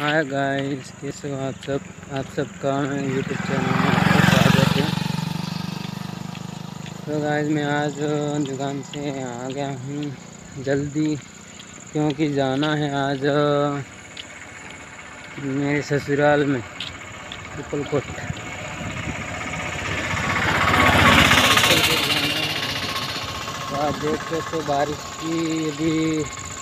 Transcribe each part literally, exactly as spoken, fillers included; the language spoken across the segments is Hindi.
हाय गाइस, कैसे हो आप सब आप सबका यूट्यूब चैनल में आपका स्वागत है। तो गाइस मैं आज दुकान से आ गया हूँ जल्दी, क्योंकि जाना है आज मेरे ससुराल में उपलकोट जाना है। तो आप देख रहे तो बारिश की अभी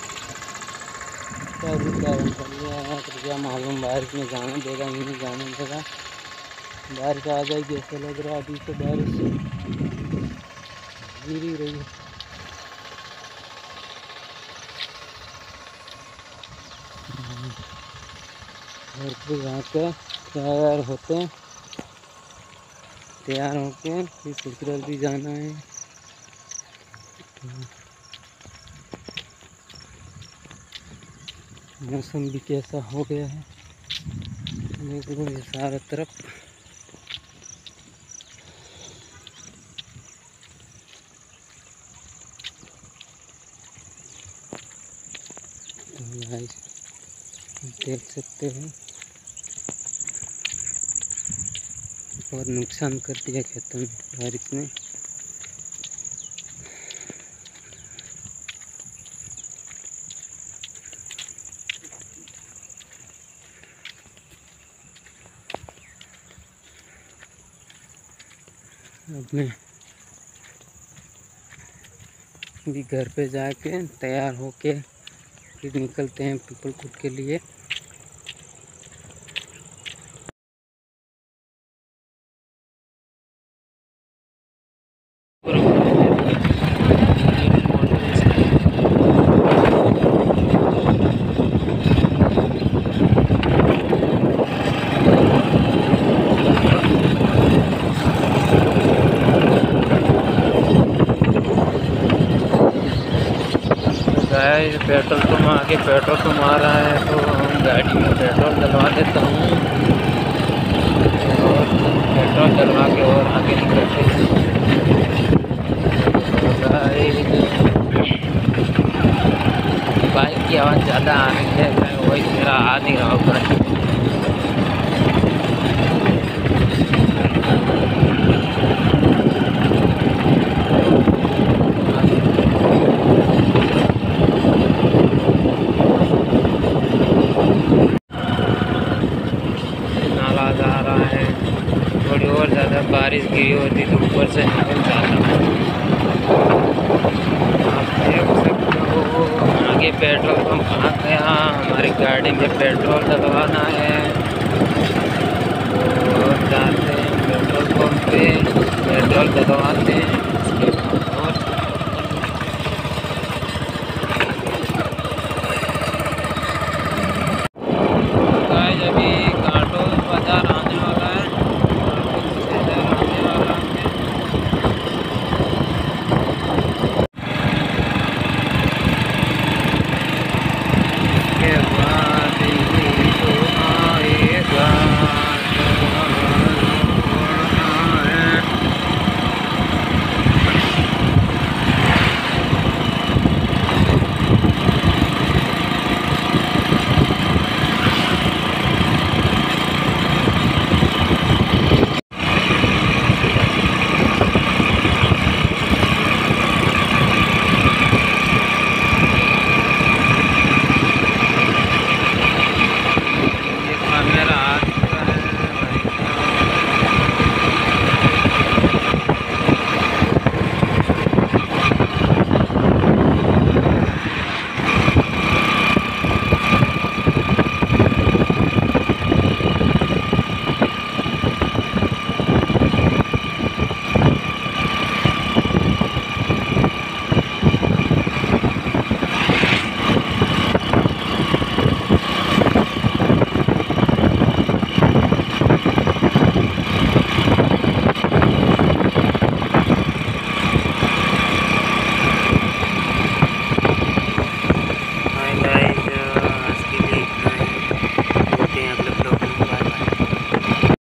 क्या कारण कर लिया है, तो क्या मालूम बारिश में जाने देगा नहीं जाने देगा। बारिश आ जाएगी ऐसा लग रहा है, अभी तो बारिश गिर ही रही है। और फिर वहाँ पे तैयार होते हैं तैयार होके फिर ससुराल भी जाना है। मौसम भी कैसा हो गया है देख लो ये सारा तरफ। तो गाइस देख सकते हो बहुत नुकसान कर दिया खेतों में बारिश ने। अब मैं भी घर पे जाके तैयार होके फिर निकलते हैं उपलकोट के लिए। पेट्रोल पंप आगे पेट्रोल पंप आ रहा है, तो हम गाड़ी में पेट्रोल डलवा देता हूँ और पेट्रोल डलवा के और आगे निकलते हैं। बाइक की आवाज़ ज़्यादा आ रही है, वही मेरा आ नहीं रहा होगा। जा रहा है, थोड़ी और ज़्यादा बारिश गिरी होती तो ऊपर से निकल जाता। आप देख सकते हो आगे पेट्रोल पंप आ गया, हमारी गाड़ी में पेट्रोल डलवाना है और जाते हैं पेट्रोल पंप पे पेट्रोल डलवाते हैं।